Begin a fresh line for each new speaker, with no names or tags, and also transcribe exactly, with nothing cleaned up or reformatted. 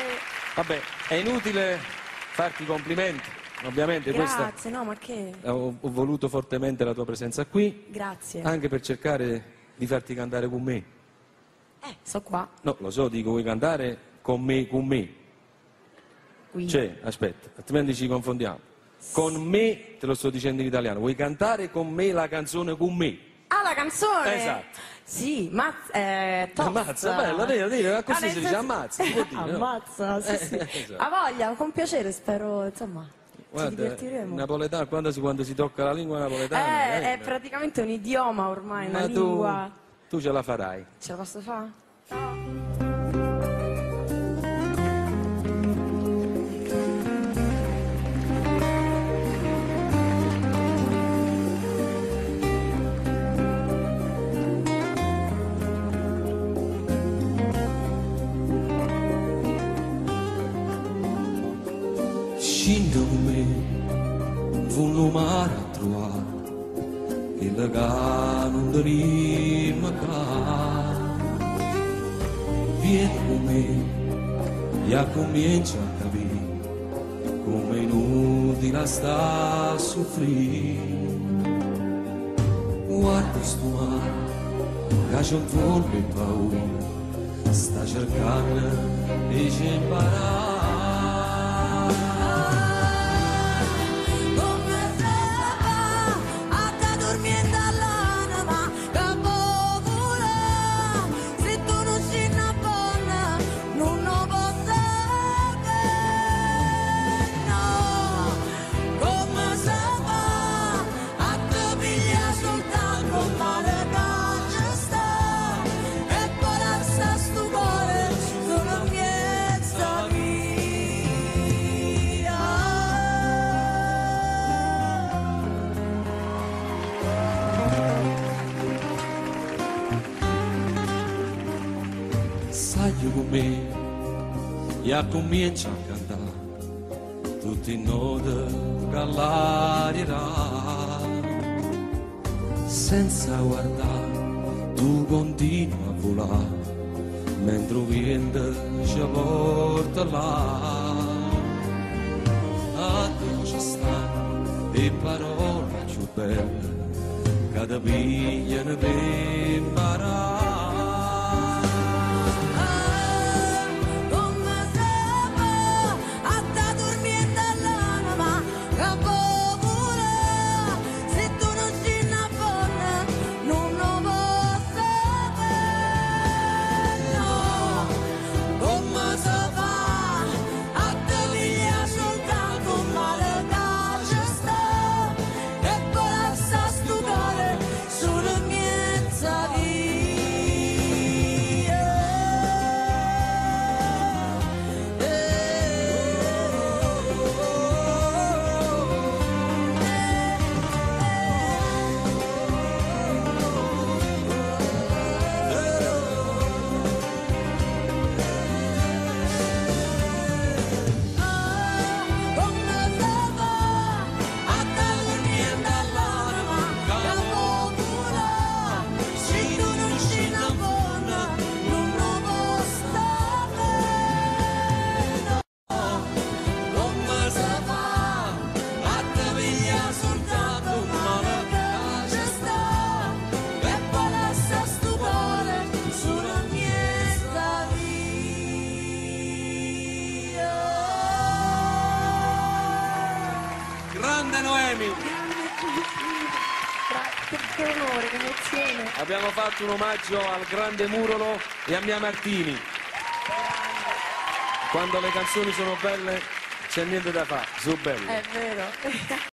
Vabbè, è inutile farti complimenti, ovviamente.
Grazie,
questa,
no, ma che...
Ho, ho voluto fortemente la tua presenza qui.
Grazie.
Anche per cercare di farti cantare con me.
Eh, so qua.
No, lo so, dico, vuoi cantare con me, con me?
Qui.
Cioè, aspetta, altrimenti ci confondiamo. Con me, te lo sto dicendo in italiano, vuoi cantare con me la canzone con me?
Ah, la canzone?
Esatto.
Sì, ma eh, tosta.
Ammazza, bella, vero, vero, così
Ah,
si
nel
dice,
senso-
ammazza, si può dire, no?
Ammazza, sì, sì.
Eh, esatto.
Ha voglia, con piacere, spero, insomma, ci
Guarda,
divertiremo.
napoletano, quando si, quando si tocca la lingua napoletana...
Eh,
eh,
è praticamente un idioma ormai, una
ma tu,
lingua.
tu ce la farai.
Ce la posso fare?
Scinda con me, voglio mare a trovare, che la cara non dorima qua. Vieni con me, e comincia a capire, come inutile sta a soffrire. Guarda sto mare, che c'è un volo e paura, sta cercando di ci imparare. Sai con me, e comincia a cantare, tutti i nodi che l'arirà. Senza guardare, tu continui a volare, mentre il vento ci porta là. A te ci stanno le parole più belle, che ti pigliano per imparare. Grande Noemi!
Che onore, che emozione!
Abbiamo fatto un omaggio al grande Murolo e a Mia Martini. Quando le canzoni sono belle c'è niente da fare, sono belle.
È vero.